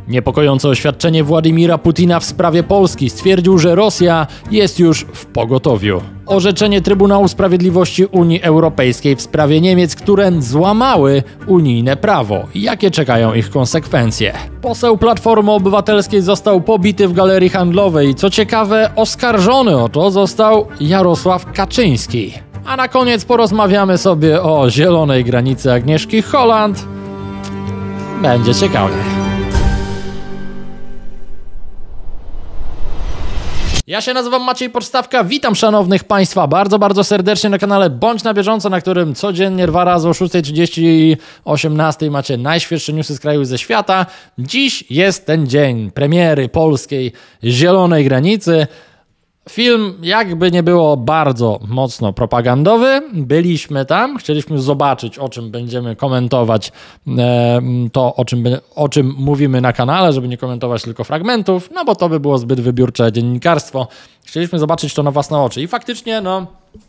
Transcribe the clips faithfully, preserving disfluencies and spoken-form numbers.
Niepokojące oświadczenie Władimira Putina w sprawie Polski. Stwierdził, że Rosja jest już w pogotowiu. Orzeczenie Trybunału Sprawiedliwości Unii Europejskiej w sprawie Niemiec, które złamały unijne prawo. Jakie czekają ich konsekwencje? Poseł Platformy Obywatelskiej został pobity w galerii handlowej. Co ciekawe, oskarżony o to został Jarosław Kaczyński. A na koniec porozmawiamy sobie o zielonej granicy Agnieszki Holland. Będzie ciekawie. Ja się nazywam Maciej Podstawka, witam szanownych Państwa bardzo, bardzo serdecznie na kanale Bądź na bieżąco, na którym codziennie dwa razy o szóstej trzydzieści i osiemnastej macie najświeższe newsy z kraju i ze świata. Dziś jest ten dzień premiery polskiej zielonej granicy. Film, jakby nie było, bardzo mocno propagandowy. Byliśmy tam, chcieliśmy zobaczyć, o czym będziemy komentować e, to, o czym, o czym mówimy na kanale, żeby nie komentować tylko fragmentów, no bo to by było zbyt wybiórcze dziennikarstwo. Chcieliśmy zobaczyć to na własne oczy i faktycznie, no,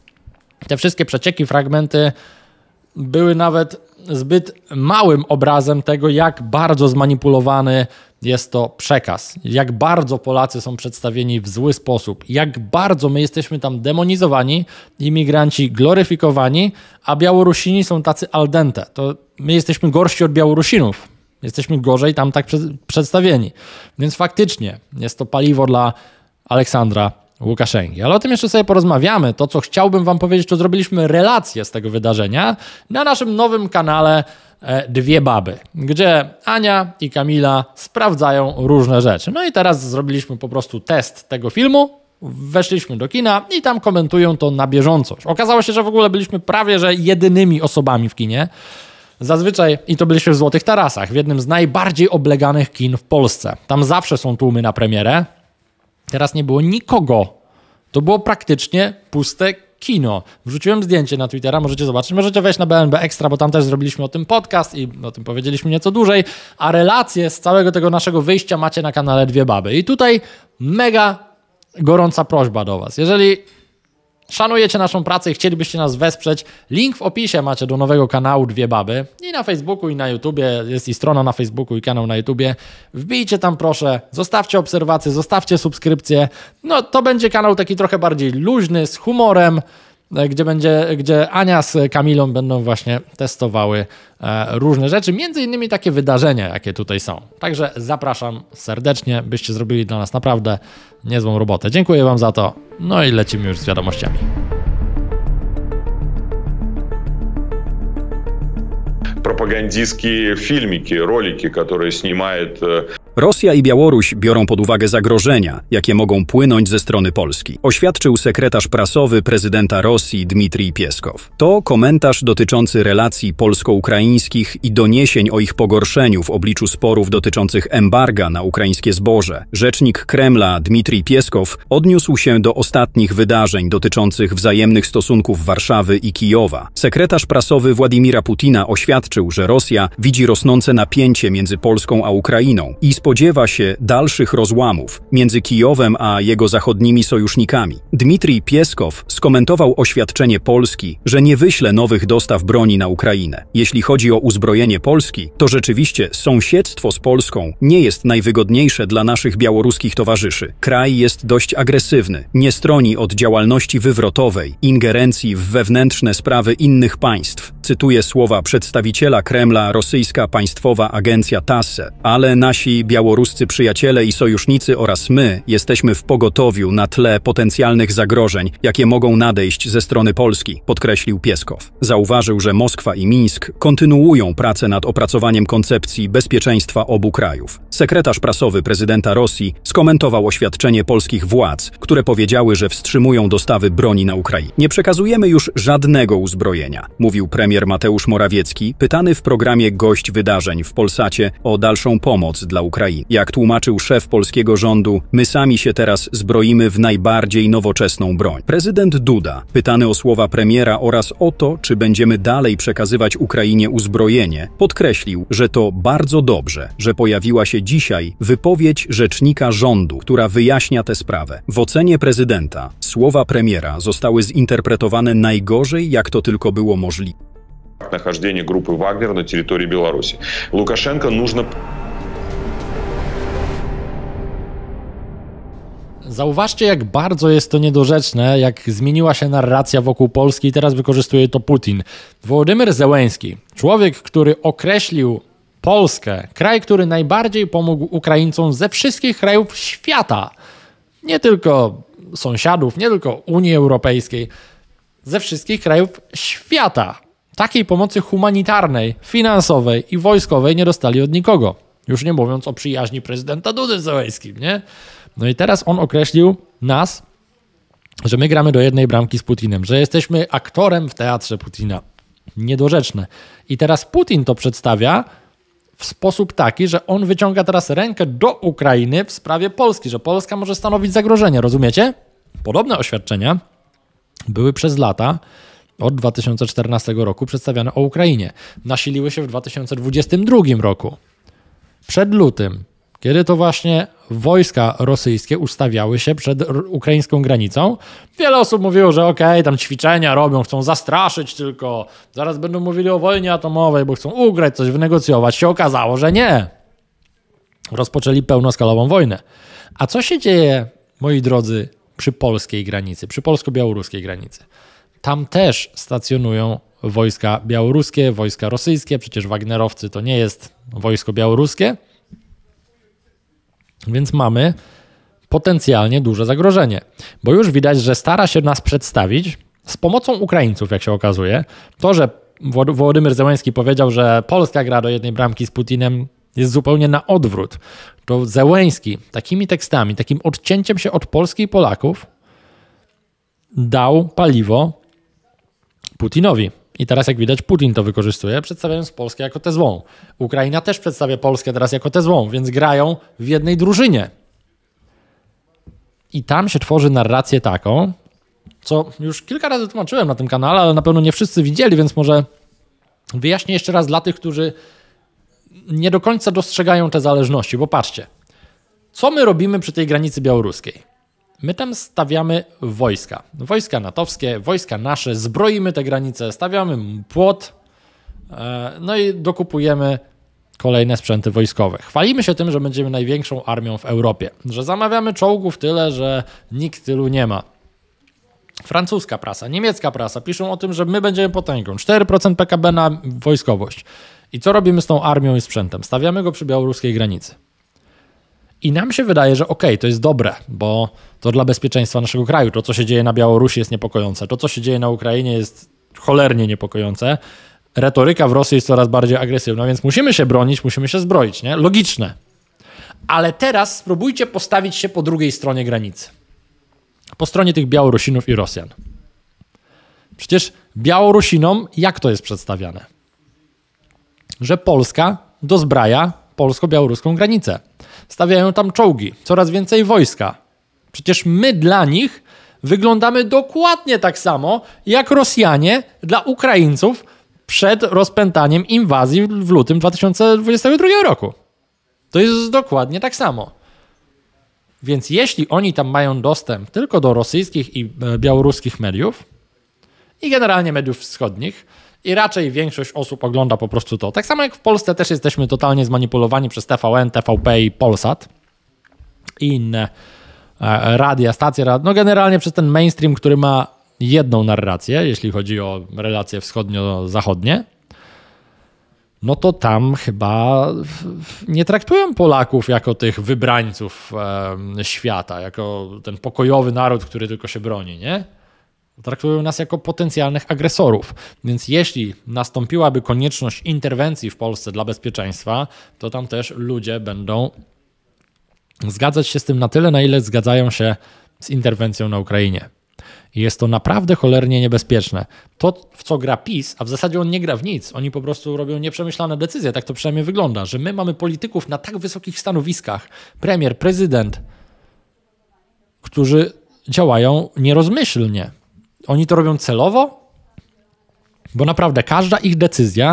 te wszystkie przecieki, fragmenty były nawet zbyt małym obrazem tego, jak bardzo zmanipulowany jest to przekaz, jak bardzo Polacy są przedstawieni w zły sposób, jak bardzo my jesteśmy tam demonizowani, imigranci gloryfikowani, a Białorusini są tacy al dente. To my jesteśmy gorsi od Białorusinów. Jesteśmy gorzej tam tak przedstawieni. Więc faktycznie jest to paliwo dla Aleksandra Łukaszenki. Ale o tym jeszcze sobie porozmawiamy. To, co chciałbym wam powiedzieć, to zrobiliśmy relację z tego wydarzenia na naszym nowym kanale Dwie Baby, gdzie Ania i Kamila sprawdzają różne rzeczy. No i teraz zrobiliśmy po prostu test tego filmu, weszliśmy do kina i tam komentują to na bieżąco. Okazało się, że w ogóle byliśmy prawie że jedynymi osobami w kinie. Zazwyczaj, i to byliśmy w Złotych Tarasach, w jednym z najbardziej obleganych kin w Polsce. Tam zawsze są tłumy na premierę. Teraz nie było nikogo. To było praktycznie puste kino. Wrzuciłem zdjęcie na Twittera, możecie zobaczyć. Możecie wejść na B N B Extra, bo tam też zrobiliśmy o tym podcast i o tym powiedzieliśmy nieco dłużej. A relacje z całego tego naszego wyjścia macie na kanale Dwie Baby. I tutaj mega gorąca prośba do was. Jeżeli szanujecie naszą pracę i chcielibyście nas wesprzeć, link w opisie macie do nowego kanału Dwie Baby. I na Facebooku, i na YouTubie. Jest i strona na Facebooku, i kanał na YouTubie. Wbijcie tam proszę, zostawcie obserwacje, zostawcie subskrypcje. No to będzie kanał taki trochę bardziej luźny, z humorem, gdzie, będzie, gdzie Ania z Kamilą będą właśnie testowały e, różne rzeczy, między innymi takie wydarzenia, jakie tutaj są. Także zapraszam serdecznie, byście zrobili dla nas naprawdę niezłą robotę. Dziękuję wam za to. No i lecimy już z wiadomościami. Пропагандистские фильмики, ролики, которые снимает... Rosja i Białoruś biorą pod uwagę zagrożenia, jakie mogą płynąć ze strony Polski, oświadczył sekretarz prasowy prezydenta Rosji Dmitrij Pieskow. To komentarz dotyczący relacji polsko-ukraińskich i doniesień o ich pogorszeniu w obliczu sporów dotyczących embarga na ukraińskie zboże. Rzecznik Kremla Dmitrij Pieskow odniósł się do ostatnich wydarzeń dotyczących wzajemnych stosunków Warszawy i Kijowa. Sekretarz prasowy Władimira Putina oświadczył, że Rosja widzi rosnące napięcie między Polską a Ukrainą i spodziewa się dalszych rozłamów między Kijowem a jego zachodnimi sojusznikami. Dmitrij Pieskow skomentował oświadczenie Polski, że nie wyśle nowych dostaw broni na Ukrainę. Jeśli chodzi o uzbrojenie Polski, to rzeczywiście sąsiedztwo z Polską nie jest najwygodniejsze dla naszych białoruskich towarzyszy. Kraj jest dość agresywny, nie stroni od działalności wywrotowej, ingerencji w wewnętrzne sprawy innych państw. Cytuję słowa przedstawiciela Kremla, rosyjska państwowa agencja TASSE, ale nasi białoruscy przyjaciele i sojusznicy oraz my jesteśmy w pogotowiu na tle potencjalnych zagrożeń, jakie mogą nadejść ze strony Polski, podkreślił Pieskow. Zauważył, że Moskwa i Mińsk kontynuują pracę nad opracowaniem koncepcji bezpieczeństwa obu krajów. Sekretarz prasowy prezydenta Rosji skomentował oświadczenie polskich władz, które powiedziały, że wstrzymują dostawy broni na Ukrainę. Nie przekazujemy już żadnego uzbrojenia, mówił premier Mateusz Morawiecki, pytany w programie Gość Wydarzeń w Polsacie o dalszą pomoc dla Ukrainy. Jak tłumaczył szef polskiego rządu, my sami się teraz zbroimy w najbardziej nowoczesną broń. Prezydent Duda, pytany o słowa premiera oraz o to, czy będziemy dalej przekazywać Ukrainie uzbrojenie, podkreślił, że to bardzo dobrze, że pojawiła się dzisiaj wypowiedź rzecznika rządu, która wyjaśnia tę sprawę. W ocenie prezydenta słowa premiera zostały zinterpretowane najgorzej, jak to tylko było możliwe. Нахождение группы Вагнер на территории Беларуси. Лукашенко нужно... Zauważcie, jak bardzo jest to niedorzeczne, jak zmieniła się narracja wokół Polski i teraz wykorzystuje to Putin. Wołodymyr Zełenski, człowiek, który określił Polskę, kraj, który najbardziej pomógł Ukraińcom ze wszystkich krajów świata, nie tylko sąsiadów, nie tylko Unii Europejskiej, ze wszystkich krajów świata. Takiej pomocy humanitarnej, finansowej i wojskowej nie dostali od nikogo. Już nie mówiąc o przyjaźni prezydenta Dudy z Zełenskim, nie? No i teraz on określił nas, że my gramy do jednej bramki z Putinem, że jesteśmy aktorem w teatrze Putina. Niedorzeczne. I teraz Putin to przedstawia w sposób taki, że on wyciąga teraz rękę do Ukrainy w sprawie Polski, że Polska może stanowić zagrożenie, rozumiecie? Podobne oświadczenia były przez lata od dwa tysiące czternastego roku przedstawiane o Ukrainie. Nasiliły się w dwa tysiące dwudziestym drugim roku. Przed lutym, kiedy to właśnie wojska rosyjskie ustawiały się przed ukraińską granicą, wiele osób mówiło, że okej, okay, tam ćwiczenia robią, chcą zastraszyć tylko, zaraz będą mówili o wojnie atomowej, bo chcą ugrać, coś wynegocjować. Się okazało, że nie. Rozpoczęli pełnoskalową wojnę. A co się dzieje, moi drodzy, przy polskiej granicy, przy polsko-białoruskiej granicy? Tam też stacjonują wojska białoruskie, wojska rosyjskie, przecież wagnerowcy to nie jest wojsko białoruskie, więc mamy potencjalnie duże zagrożenie, bo już widać, że stara się nas przedstawić z pomocą Ukraińców, jak się okazuje. To, że Wołodymyr Zełenski powiedział, że Polska gra do jednej bramki z Putinem, jest zupełnie na odwrót. To Zełenski takimi tekstami, takim odcięciem się od Polski i Polaków dał paliwo Putinowi. I teraz, jak widać, Putin to wykorzystuje, przedstawiając Polskę jako tę złą. Ukraina też przedstawia Polskę teraz jako tę złą, więc grają w jednej drużynie. I tam się tworzy narrację taką, co już kilka razy tłumaczyłem na tym kanale, ale na pewno nie wszyscy widzieli, więc może wyjaśnię jeszcze raz dla tych, którzy nie do końca dostrzegają te zależności, bo patrzcie, co my robimy przy tej granicy białoruskiej? My tam stawiamy wojska, wojska natowskie, wojska nasze, zbroimy te granice, stawiamy płot, no i dokupujemy kolejne sprzęty wojskowe. Chwalimy się tym, że będziemy największą armią w Europie, że zamawiamy czołgów tyle, że nikt tylu nie ma. Francuska prasa, niemiecka prasa piszą o tym, że my będziemy potęgą, cztery procent P K B na wojskowość. I co robimy z tą armią i sprzętem? Stawiamy go przy białoruskiej granicy. I nam się wydaje, że okej, okay, to jest dobre, bo to dla bezpieczeństwa naszego kraju. To, co się dzieje na Białorusi, jest niepokojące. To, co się dzieje na Ukrainie, jest cholernie niepokojące. Retoryka w Rosji jest coraz bardziej agresywna, więc musimy się bronić, musimy się zbroić, nie? Logiczne. Ale teraz spróbujcie postawić się po drugiej stronie granicy. Po stronie tych Białorusinów i Rosjan. Przecież Białorusinom jak to jest przedstawiane? Że Polska dozbraja polsko-białoruską granicę. Stawiają tam czołgi, coraz więcej wojska. Przecież my dla nich wyglądamy dokładnie tak samo, jak Rosjanie dla Ukraińców przed rozpętaniem inwazji w lutym dwa tysiące dwudziestego drugiego roku. To jest dokładnie tak samo. Więc jeśli oni tam mają dostęp tylko do rosyjskich i białoruskich mediów i generalnie mediów wschodnich, i raczej większość osób ogląda po prostu to. Tak samo jak w Polsce też jesteśmy totalnie zmanipulowani przez T V N, T V P i Polsat i inne e, radia, stacje, no generalnie przez ten mainstream, który ma jedną narrację, jeśli chodzi o relacje wschodnio-zachodnie, no to tam chyba nie traktują Polaków jako tych wybrańców e, świata, jako ten pokojowy naród, który tylko się broni, nie? Traktują nas jako potencjalnych agresorów. Więc jeśli nastąpiłaby konieczność interwencji w Polsce dla bezpieczeństwa, to tam też ludzie będą zgadzać się z tym na tyle, na ile zgadzają się z interwencją na Ukrainie. I jest to naprawdę cholernie niebezpieczne. To, w co gra PiS, a w zasadzie on nie gra w nic, oni po prostu robią nieprzemyślane decyzje, tak to przynajmniej wygląda, że my mamy polityków na tak wysokich stanowiskach, premier, prezydent, którzy działają nierozmyślnie. Oni to robią celowo, bo naprawdę każda ich decyzja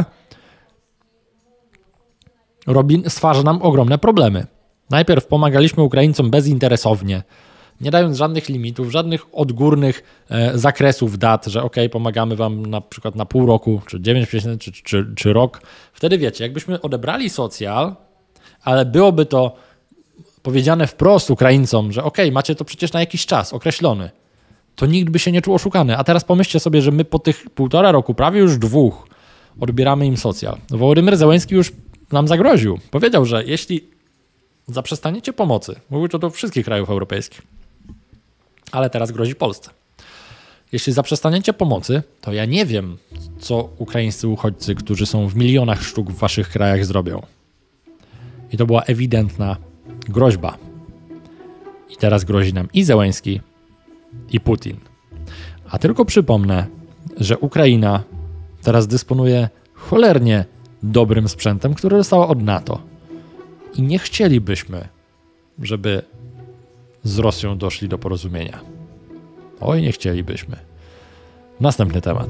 robi, stwarza nam ogromne problemy. Najpierw pomagaliśmy Ukraińcom bezinteresownie, nie dając żadnych limitów, żadnych odgórnych e, zakresów dat, że ok, pomagamy wam na przykład na pół roku, czy dziewięć miesięcy, czy, czy, czy rok. Wtedy wiecie, jakbyśmy odebrali socjal, ale byłoby to powiedziane wprost Ukraińcom, że okej, okay, macie to przecież na jakiś czas określony, to nikt by się nie czuł oszukany. A teraz pomyślcie sobie, że my po tych półtora roku, prawie już dwóch, odbieramy im socjal. Wołodymyr Zełenski już nam zagroził. Powiedział, że jeśli zaprzestaniecie pomocy, mówił to do wszystkich krajów europejskich, ale teraz grozi Polsce. Jeśli zaprzestaniecie pomocy, to ja nie wiem, co ukraińscy uchodźcy, którzy są w milionach sztuk w waszych krajach, zrobią. I to była ewidentna groźba. I teraz grozi nam i Zełenski, i Putin. A tylko przypomnę, że Ukraina teraz dysponuje cholernie dobrym sprzętem, który dostała od NATO. I nie chcielibyśmy, żeby z Rosją doszli do porozumienia. Oj, nie chcielibyśmy. Następny temat.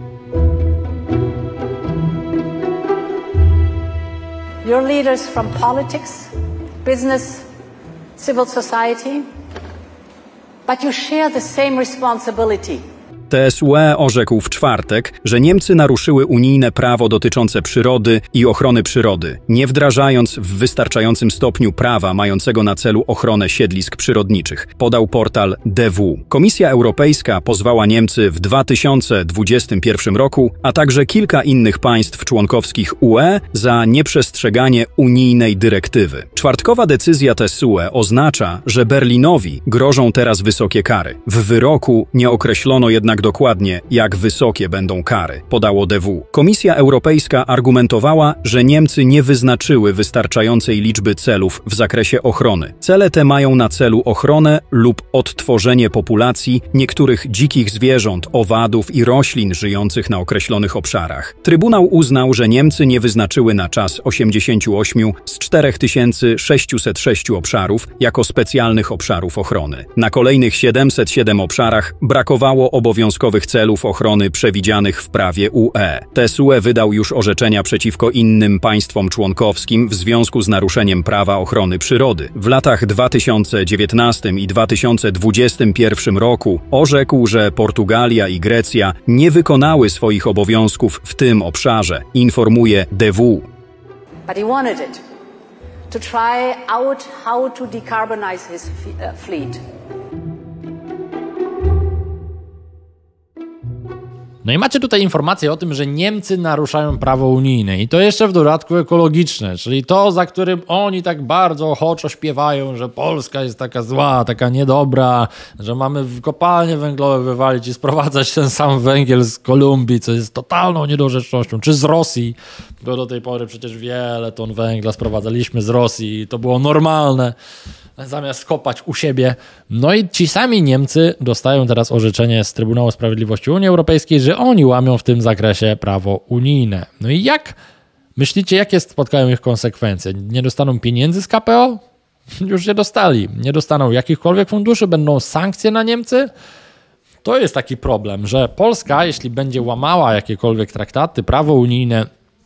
Your leaders from politics, business, civil society, but you share the same responsibility. T S U E orzekł w czwartek, że Niemcy naruszyły unijne prawo dotyczące przyrody i ochrony przyrody, nie wdrażając w wystarczającym stopniu prawa mającego na celu ochronę siedlisk przyrodniczych, podał portal D W. Komisja Europejska pozwała Niemcy w dwa tysiące dwudziestym pierwszym roku, a także kilka innych państw członkowskich U E za nieprzestrzeganie unijnej dyrektywy. Czwartkowa decyzja T S U E oznacza, że Berlinowi grożą teraz wysokie kary. W wyroku nie określono jednak dokładnie, jak wysokie będą kary, podało D W. Komisja Europejska argumentowała, że Niemcy nie wyznaczyły wystarczającej liczby celów w zakresie ochrony. Cele te mają na celu ochronę lub odtworzenie populacji niektórych dzikich zwierząt, owadów i roślin żyjących na określonych obszarach. Trybunał uznał, że Niemcy nie wyznaczyły na czas osiemdziesięciu ośmiu z czterech tysięcy sześciuset sześciu obszarów jako specjalnych obszarów ochrony. Na kolejnych siedemset siedem obszarach brakowało obowiązkowych celów ochrony przewidzianych w prawie U E. T S U E wydał już orzeczenia przeciwko innym państwom członkowskim w związku z naruszeniem prawa ochrony przyrody. W latach dwa tysiące dziewiętnastym i dwa tysiące dwudziestym pierwszym roku orzekł, że Portugalia i Grecja nie wykonały swoich obowiązków w tym obszarze, informuje D W. But he wanted it to try out how to decarbonize his fleet. No i macie tutaj informację o tym, że Niemcy naruszają prawo unijne i to jeszcze w dodatku ekologiczne, czyli to, za którym oni tak bardzo ochoczo śpiewają, że Polska jest taka zła, taka niedobra, że mamy w kopalnie węglowe wywalić i sprowadzać ten sam węgiel z Kolumbii, co jest totalną niedorzecznością, czy z Rosji, bo do tej pory przecież wiele ton węgla sprowadzaliśmy z Rosji i to było normalne, zamiast kopać u siebie. No i ci sami Niemcy dostają teraz orzeczenie z Trybunału Sprawiedliwości Unii Europejskiej, że oni łamią w tym zakresie prawo unijne. No i jak myślicie, jakie spotkają ich konsekwencje? Nie dostaną pieniędzy z K P O? Już je dostali. Nie dostaną jakichkolwiek funduszy? Będą sankcje na Niemcy? To jest taki problem, że Polska, jeśli będzie łamała jakiekolwiek traktaty, prawo unijne,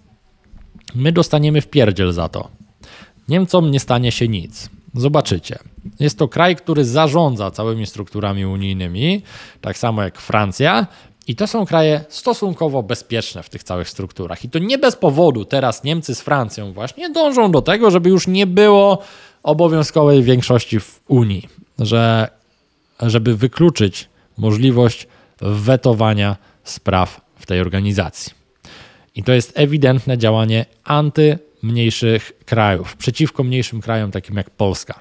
my dostaniemy wpierdziel za to. Niemcom nie stanie się nic. Zobaczycie. Jest to kraj, który zarządza całymi strukturami unijnymi, tak samo jak Francja, i to są kraje stosunkowo bezpieczne w tych całych strukturach. I to nie bez powodu teraz Niemcy z Francją właśnie dążą do tego, żeby już nie było obowiązkowej większości w Unii, że, żeby wykluczyć możliwość wetowania spraw w tej organizacji. I to jest ewidentne działanie anty mniejszych krajów, przeciwko mniejszym krajom takim jak Polska.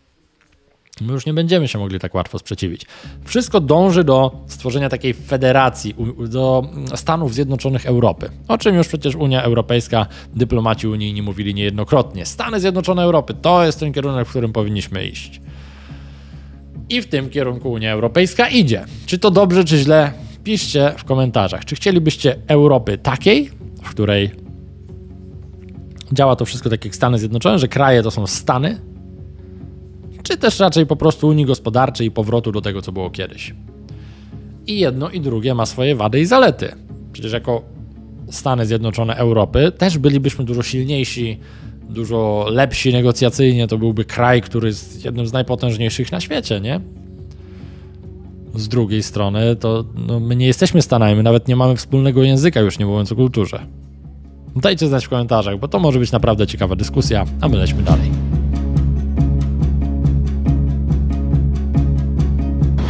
My już nie będziemy się mogli tak łatwo sprzeciwić. Wszystko dąży do stworzenia takiej federacji, do Stanów Zjednoczonych Europy, o czym już przecież Unia Europejska, dyplomaci unijni mówili niejednokrotnie. Stany Zjednoczone Europy to jest ten kierunek, w którym powinniśmy iść. I w tym kierunku Unia Europejska idzie. Czy to dobrze, czy źle? Piszcie w komentarzach. Czy chcielibyście Europy takiej, w której działa to wszystko tak jak Stany Zjednoczone, że kraje to są stany, czy też raczej po prostu Unii Gospodarczej i powrotu do tego, co było kiedyś. I jedno i drugie ma swoje wady i zalety. Przecież jako Stany Zjednoczone Europy też bylibyśmy dużo silniejsi, dużo lepsi negocjacyjnie, to byłby kraj, który jest jednym z najpotężniejszych na świecie, nie? Z drugiej strony to no, my nie jesteśmy Stanami, my nawet nie mamy wspólnego języka, już nie mówiąc o kulturze. Dajcie znać w komentarzach, bo to może być naprawdę ciekawa dyskusja, a my lećmy dalej.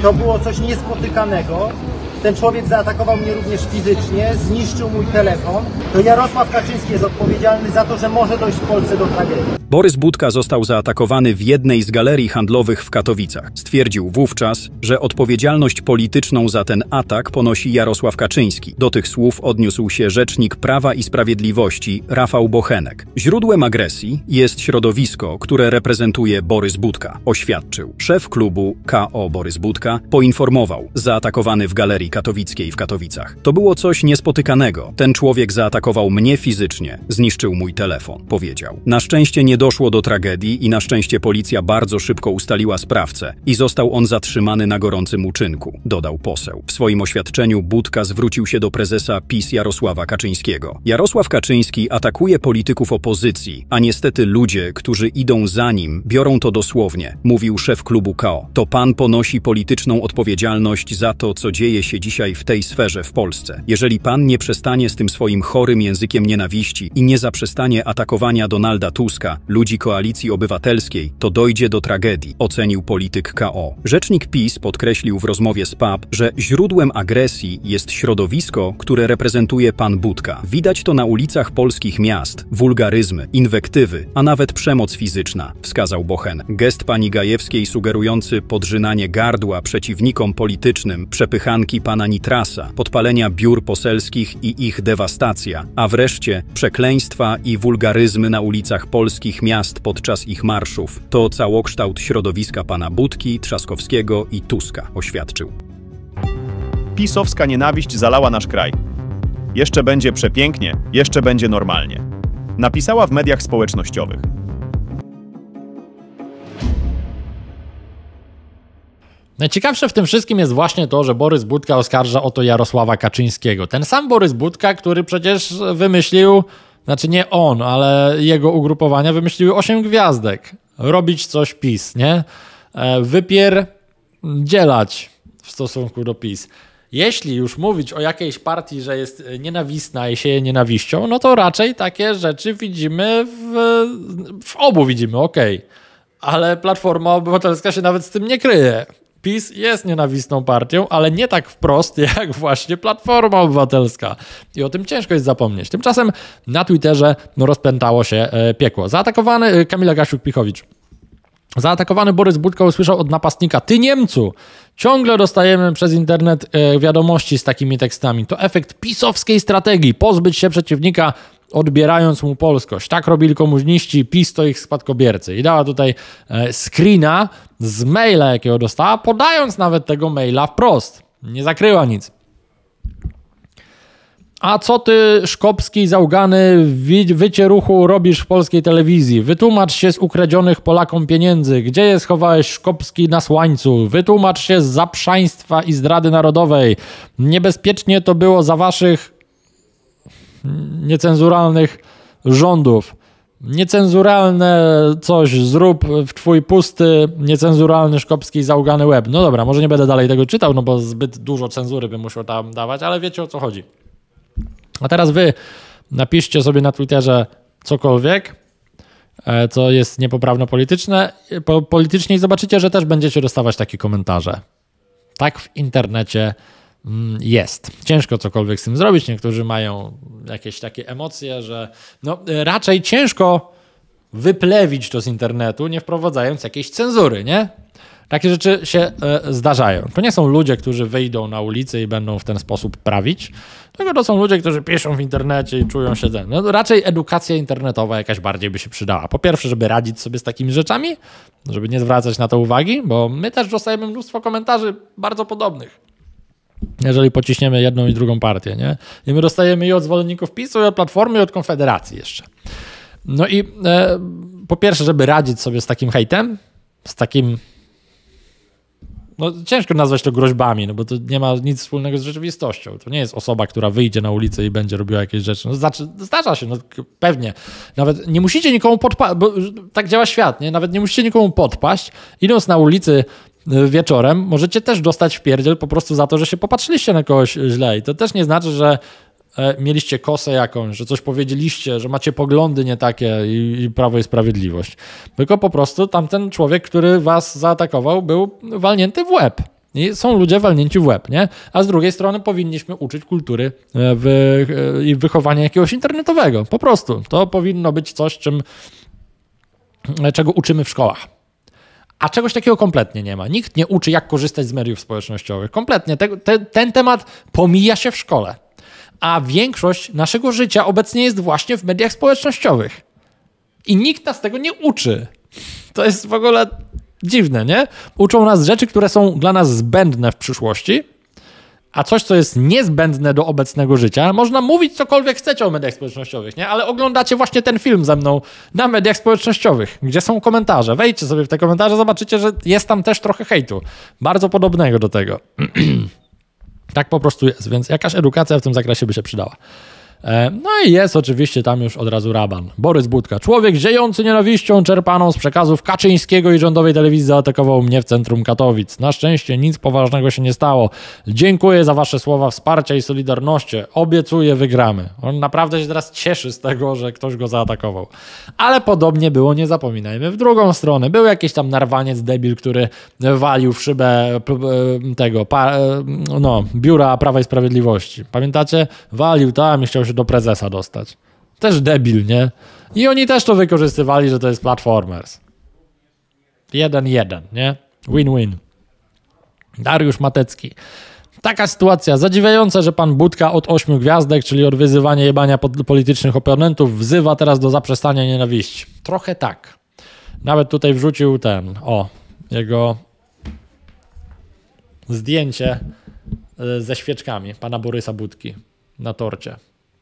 To było coś niespotykanego. Ten człowiek zaatakował mnie również fizycznie, zniszczył mój telefon. To Jarosław Kaczyński jest odpowiedzialny za to, że może dojść w Polsce do tragedii. Borys Budka został zaatakowany w jednej z galerii handlowych w Katowicach. Stwierdził wówczas, że odpowiedzialność polityczną za ten atak ponosi Jarosław Kaczyński. Do tych słów odniósł się rzecznik Prawa i Sprawiedliwości Rafał Bochenek. Źródłem agresji jest środowisko, które reprezentuje Borys Budka, oświadczył. Szef klubu K O Borys Budka poinformował, zaatakowany w galerii katowickiej w Katowicach. To było coś niespotykanego. Ten człowiek zaatakował mnie fizycznie, zniszczył mój telefon, powiedział. Na szczęście nie doszło do tragedii i na szczęście policja bardzo szybko ustaliła sprawcę i został on zatrzymany na gorącym uczynku, dodał poseł. W swoim oświadczeniu Budka zwrócił się do prezesa PiS Jarosława Kaczyńskiego. Jarosław Kaczyński atakuje polityków opozycji, a niestety ludzie, którzy idą za nim, biorą to dosłownie, mówił szef klubu K O. To pan ponosi polityczną odpowiedzialność za to, co dzieje się dzisiaj w tej sferze w Polsce. Jeżeli pan nie przestanie z tym swoim chorym językiem nienawiści i nie zaprzestanie atakowania Donalda Tuska, ludzi Koalicji Obywatelskiej, to dojdzie do tragedii, ocenił polityk K O. Rzecznik PiS podkreślił w rozmowie z P A P, że źródłem agresji jest środowisko, które reprezentuje pan Budka. Widać to na ulicach polskich miast, wulgaryzmy, inwektywy, a nawet przemoc fizyczna, wskazał Bochen. Gest pani Gajewskiej sugerujący podrzynanie gardła przeciwnikom politycznym, przepychanki pana Nitrasa, podpalenia biur poselskich i ich dewastacja, a wreszcie przekleństwa i wulgaryzmy na ulicach polskich miast podczas ich marszów. To całokształt środowiska pana Budki, Trzaskowskiego i Tuska, oświadczył. Pisowska nienawiść zalała nasz kraj. Jeszcze będzie przepięknie, jeszcze będzie normalnie. Napisała w mediach społecznościowych. Najciekawsze w tym wszystkim jest właśnie to, że Borys Budka oskarża o to Jarosława Kaczyńskiego. Ten sam Borys Budka, który przecież wymyślił, znaczy nie on, ale jego ugrupowania wymyśliły osiem gwiazdek. Robić coś PiS, nie? Wypierdzielać w stosunku do PiS. Jeśli już mówić o jakiejś partii, że jest nienawistna i sieje nienawiścią, no to raczej takie rzeczy widzimy w, w obu widzimy, okej. Okay. Ale Platforma Obywatelska się nawet z tym nie kryje. PiS jest nienawistną partią, ale nie tak wprost jak właśnie Platforma Obywatelska. I o tym ciężko jest zapomnieć. Tymczasem na Twitterze no, rozpętało się e, piekło. Zaatakowany Kamila Gasiuk-Pichowicz. Zaatakowany Borys Budka usłyszał od napastnika: ty Niemcu! Ciągle dostajemy przez internet e, wiadomości z takimi tekstami. To efekt pisowskiej strategii. Pozbyć się przeciwnika, odbierając mu polskość. Tak robili komuniści, PiS to ich spadkobiercy. I dała tutaj e, screena z maila, jakiego dostała, podając nawet tego maila wprost. Nie zakryła nic. A co ty, Szkopski, załgany wycieruchu robisz w polskiej telewizji? Wytłumacz się z ukradzionych Polakom pieniędzy. Gdzie je schowałeś, Szkopski, na słańcu? Wytłumacz się z zaprzaństwa i zdrady narodowej. Niebezpiecznie to było za waszych niecenzuralnych rządów. Niecenzuralne coś zrób w twój pusty, niecenzuralny Szkopski załgany łeb. No dobra, może nie będę dalej tego czytał, no bo zbyt dużo cenzury bym musiał tam dawać, ale wiecie, o co chodzi. A teraz wy napiszcie sobie na Twitterze cokolwiek, co jest niepoprawne polityczne, politycznie i zobaczycie, że też będziecie dostawać takie komentarze. Tak w internecie jest. Ciężko cokolwiek z tym zrobić. Niektórzy mają jakieś takie emocje, że no raczej ciężko wyplewić to z internetu, nie wprowadzając jakiejś cenzury, nie? Takie rzeczy się e, zdarzają. To nie są ludzie, którzy wyjdą na ulicę i będą w ten sposób prawić, tylko to są ludzie, którzy piszą w internecie i czują się ten. No, raczej edukacja internetowa jakaś bardziej by się przydała. Po pierwsze, żeby radzić sobie z takimi rzeczami, żeby nie zwracać na to uwagi, bo my też dostajemy mnóstwo komentarzy bardzo podobnych. Jeżeli pociśniemy jedną i drugą partię, nie? I my dostajemy i od zwolenników PiSu, i od Platformy, i od Konfederacji jeszcze. No i e, po pierwsze, żeby radzić sobie z takim hejtem, z takim... No ciężko nazwać to groźbami, no bo to nie ma nic wspólnego z rzeczywistością. To nie jest osoba, która wyjdzie na ulicę i będzie robiła jakieś rzeczy. No, znaczy, zdarza się, no pewnie. Nawet nie musicie nikomu podpaść, bo tak działa świat, nie? Nawet nie musicie nikomu podpaść. Idąc na ulicy wieczorem, możecie też dostać wpierdziel po prostu za to, że się popatrzyliście na kogoś źle. I to też nie znaczy, że mieliście kosę jakąś, że coś powiedzieliście, że macie poglądy nie takie i, i Prawo i Sprawiedliwość. Tylko po prostu tamten człowiek, który was zaatakował, był walnięty w łeb. I są ludzie walnięci w łeb, nie? A z drugiej strony powinniśmy uczyć kultury wy, i wychowania jakiegoś internetowego. Po prostu. To powinno być coś, czym, czego uczymy w szkołach. A czegoś takiego kompletnie nie ma. Nikt nie uczy, jak korzystać z mediów społecznościowych. Kompletnie. Te, te, ten temat pomija się w szkole. A większość naszego życia obecnie jest właśnie w mediach społecznościowych. I nikt nas tego nie uczy. To jest w ogóle dziwne, nie? Uczą nas rzeczy, które są dla nas zbędne w przyszłości, a coś, co jest niezbędne do obecnego życia, można mówić cokolwiek chcecie o mediach społecznościowych, nie? Ale oglądacie właśnie ten film ze mną na mediach społecznościowych, gdzie są komentarze. Wejdźcie sobie w te komentarze, zobaczycie, że jest tam też trochę hejtu. Bardzo podobnego do tego. Tak po prostu jest, więc jakaś edukacja w tym zakresie by się przydała. No i jest oczywiście tam już od razu raban. Borys Budka. Człowiek ziejący nienawiścią czerpaną z przekazów Kaczyńskiego i rządowej telewizji zaatakował mnie w centrum Katowic. Na szczęście nic poważnego się nie stało. Dziękuję za wasze słowa wsparcia i solidarności. Obiecuję, wygramy. On naprawdę się teraz cieszy z tego, że ktoś go zaatakował. Ale podobnie było, nie zapominajmy, w drugą stronę. Był jakiś tam narwaniec debil, który walił w szybę tego no, biura Prawa i Sprawiedliwości. Pamiętacie? Walił tam i chciał się do prezesa dostać. Też debil, nie? I oni też to wykorzystywali, że to jest Platformers. Jeden jeden, nie? Win-win. Dariusz Matecki. Taka sytuacja zadziwiająca, że pan Budka od ośmiu gwiazdek, czyli od wyzywania jebania politycznych oponentów, wzywa teraz do zaprzestania nienawiści. Trochę tak. Nawet tutaj wrzucił ten, o, jego zdjęcie ze świeczkami pana Borysa Budki na torcie.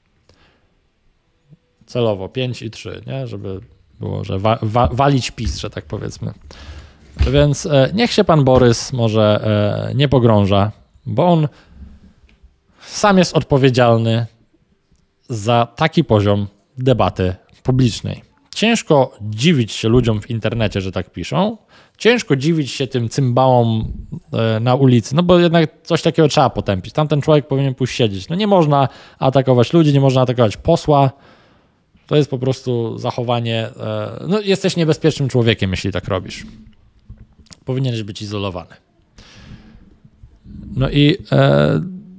Celowo, pięć i trzy, nie? Żeby było, że wa wa walić PiS, że tak powiedzmy. Więc e, niech się pan Borys może e, nie pogrąża, bo on sam jest odpowiedzialny za taki poziom debaty publicznej. Ciężko dziwić się ludziom w internecie, że tak piszą. Ciężko dziwić się tym cymbałom e, na ulicy, no bo jednak coś takiego trzeba potępić. Tamten człowiek powinien pójść siedzieć. No nie można atakować ludzi, nie można atakować posła. To jest po prostu zachowanie... E, no jesteś niebezpiecznym człowiekiem, jeśli tak robisz. Powinieneś być izolowany. No i... E,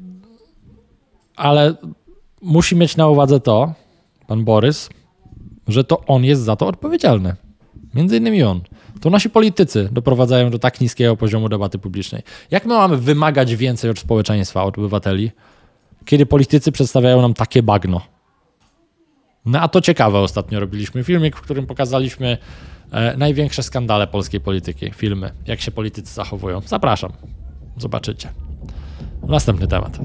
ale musi mieć na uwadze to, pan Borys, że to on jest za to odpowiedzialny. Między innymi on. To nasi politycy doprowadzają do tak niskiego poziomu debaty publicznej. Jak my mamy wymagać więcej od społeczeństwa, od obywateli, kiedy politycy przedstawiają nam takie bagno? No a to ciekawe, ostatnio robiliśmy filmik, w którym pokazaliśmy e, największe skandale polskiej polityki, filmy, jak się politycy zachowują. Zapraszam, zobaczycie. Następny temat.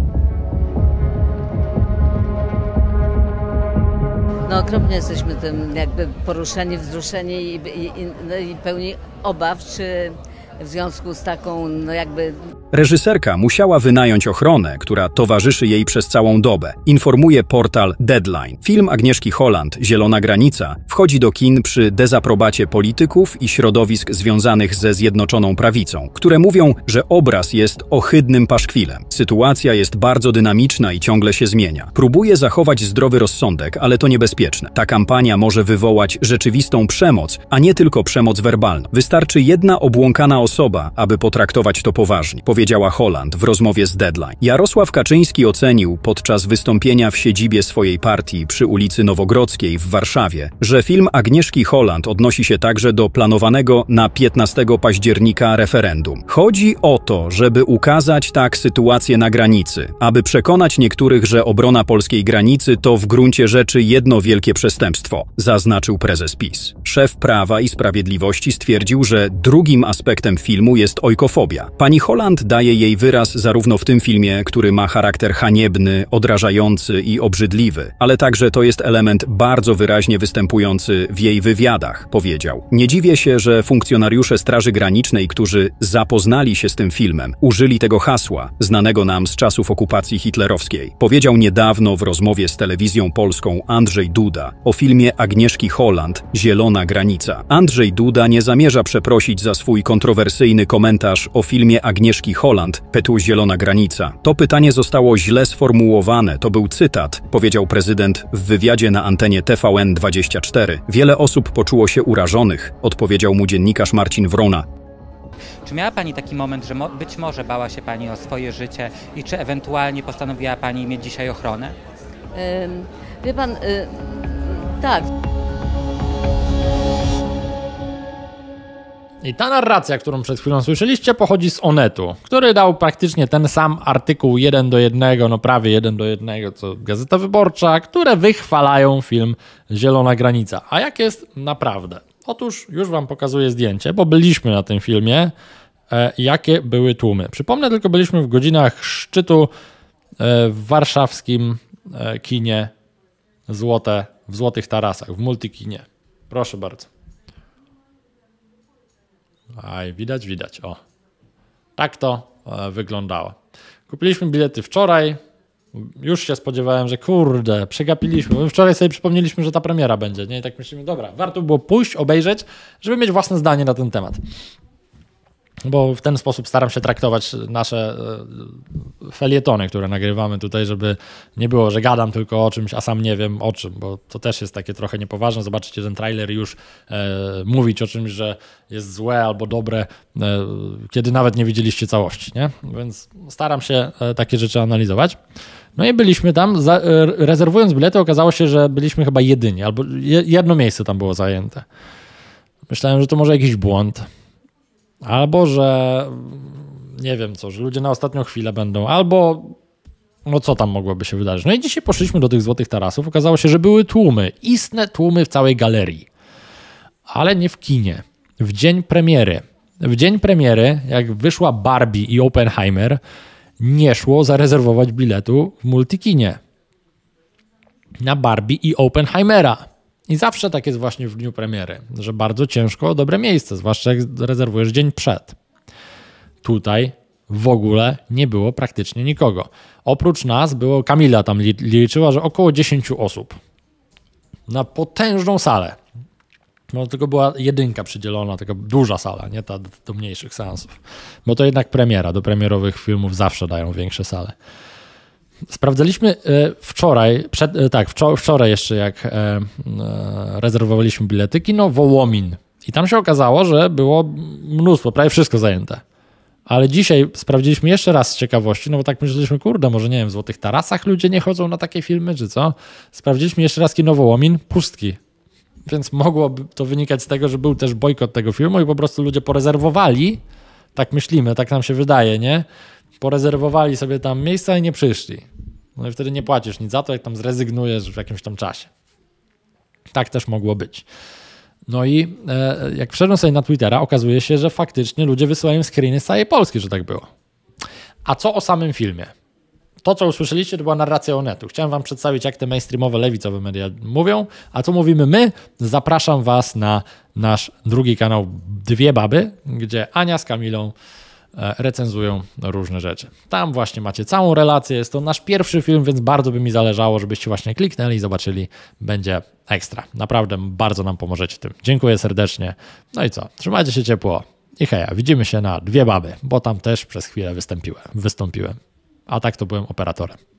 No okropnie jesteśmy tym jakby poruszeni, wzruszeni i, i, no i pełni obaw, czy w związku z taką no jakby... Reżyserka musiała wynająć ochronę, która towarzyszy jej przez całą dobę, informuje portal Deadline. Film Agnieszki Holland, Zielona granica, wchodzi do kin przy dezaprobacie polityków i środowisk związanych ze Zjednoczoną Prawicą, które mówią, że obraz jest ohydnym paszkwilem. Sytuacja jest bardzo dynamiczna i ciągle się zmienia. Próbuje zachować zdrowy rozsądek, ale to niebezpieczne. Ta kampania może wywołać rzeczywistą przemoc, a nie tylko przemoc werbalną. Wystarczy jedna obłąkana osoba, aby potraktować to poważnie, powiedziała Holland w rozmowie z Deadline. Jarosław Kaczyński ocenił podczas wystąpienia w siedzibie swojej partii przy ulicy Nowogrodzkiej w Warszawie, że film Agnieszki Holland odnosi się także do planowanego na piętnastego października referendum. Chodzi o to, żeby ukazać tak sytuację na granicy, aby przekonać niektórych, że obrona polskiej granicy to w gruncie rzeczy jedno wielkie przestępstwo, zaznaczył prezes PiS. Szef Prawa i Sprawiedliwości stwierdził, że drugim aspektem filmu jest ojkofobia. Pani Holland daje jej wyraz zarówno w tym filmie, który ma charakter haniebny, odrażający i obrzydliwy, ale także to jest element bardzo wyraźnie występujący w jej wywiadach, powiedział. Nie dziwię się, że funkcjonariusze Straży Granicznej, którzy zapoznali się z tym filmem, użyli tego hasła, znanego nam z czasów okupacji hitlerowskiej. Powiedział niedawno w rozmowie z telewizją polską Andrzej Duda o filmie Agnieszki Holland, Zielona granica. Andrzej Duda nie zamierza przeprosić za swój kontrowersyjny komentarz o filmie Agnieszki Holland, Petu Zielona granica. To pytanie zostało źle sformułowane, to był cytat, powiedział prezydent w wywiadzie na antenie T V N dwadzieścia cztery. Wiele osób poczuło się urażonych, odpowiedział mu dziennikarz Marcin Wrona. Czy miała Pani taki moment, że mo- być może bała się Pani o swoje życie i czy ewentualnie postanowiła Pani mieć dzisiaj ochronę? Ym, Wie pan, y, tak. I ta narracja, którą przed chwilą słyszeliście, pochodzi z Onetu, który dał praktycznie ten sam artykuł jeden do jednego, no prawie jeden do jednego, co Gazeta Wyborcza, które wychwalają film Zielona Granica. A jak jest naprawdę? Otóż już wam pokazuję zdjęcie, bo byliśmy na tym filmie, e, jakie były tłumy. Przypomnę tylko, byliśmy w godzinach szczytu e, w warszawskim e, kinie Złote, w Złotych Tarasach, w Multikinie. Proszę bardzo. Aj, widać, widać. O. Tak to e, wyglądało. Kupiliśmy bilety wczoraj. Już się spodziewałem, że kurde, przegapiliśmy. My wczoraj sobie przypomnieliśmy, że ta premiera będzie. Nie? I tak myślimy, dobra, warto było pójść, obejrzeć, żeby mieć własne zdanie na ten temat. Bo w ten sposób staram się traktować nasze felietony, które nagrywamy tutaj, żeby nie było, że gadam tylko o czymś, a sam nie wiem o czym, bo to też jest takie trochę niepoważne. Zobaczycie ten trailer i już e, mówić o czymś, że jest złe albo dobre, e, kiedy nawet nie widzieliście całości, nie? Więc staram się e, takie rzeczy analizować. No i byliśmy tam, za, e, rezerwując bilety, okazało się, że byliśmy chyba jedyni, albo je, jedno miejsce tam było zajęte. Myślałem, że to może jakiś błąd. Albo, że nie wiem co, że ludzie na ostatnią chwilę będą, albo no co tam mogłoby się wydarzyć. No i dzisiaj poszliśmy do tych Złotych Tarasów, okazało się, że były tłumy, istne tłumy w całej galerii, ale nie w kinie, w dzień premiery. W dzień premiery, jak wyszła Barbie i Oppenheimer, nie szło zarezerwować biletu w Multikinie na Barbie i Oppenheimera. I zawsze tak jest właśnie w dniu premiery, że bardzo ciężko o dobre miejsce, zwłaszcza jak rezerwujesz dzień przed. Tutaj w ogóle nie było praktycznie nikogo. Oprócz nas było, Kamila tam liczyła, że około dziesięć osób. Na potężną salę. No tylko była jedynka przydzielona, taka duża sala, nie ta do mniejszych seansów. Bo to jednak premiera, do premierowych filmów zawsze dają większe sale. Sprawdzaliśmy wczoraj, przed, tak, wczoraj jeszcze jak rezerwowaliśmy bilety, kino Wołomin. I tam się okazało, że było mnóstwo, prawie wszystko zajęte. Ale dzisiaj sprawdziliśmy jeszcze raz z ciekawości, no bo tak myśleliśmy, kurde, może nie wiem, w Złotych Tarasach ludzie nie chodzą na takie filmy, czy co? Sprawdziliśmy jeszcze raz kino Wołomin, pustki. Więc mogłoby to wynikać z tego, że był też bojkot tego filmu i po prostu ludzie porezerwowali, tak myślimy, tak nam się wydaje, nie? Porezerwowali sobie tam miejsca i nie przyszli. No i wtedy nie płacisz nic za to, jak tam zrezygnujesz w jakimś tam czasie. Tak też mogło być. No i e, jak wszedłem sobie na Twittera, okazuje się, że faktycznie ludzie wysyłają screeny z całej Polski, że tak było. A co o samym filmie? To, co usłyszeliście, to była narracja Onetu. Chciałem wam przedstawić, jak te mainstreamowe, lewicowe media mówią, a co mówimy my? Zapraszam was na nasz drugi kanał Dwie Baby, gdzie Ania z Kamilą recenzują różne rzeczy. Tam właśnie macie całą relację, jest to nasz pierwszy film, więc bardzo by mi zależało, żebyście właśnie kliknęli i zobaczyli, będzie ekstra. Naprawdę bardzo nam pomożecie tym. Dziękuję serdecznie. No i co? Trzymajcie się ciepło i heja, widzimy się na Dwie Baby, bo tam też przez chwilę wystąpiłem. wystąpiłem. A tak to byłem operatorem.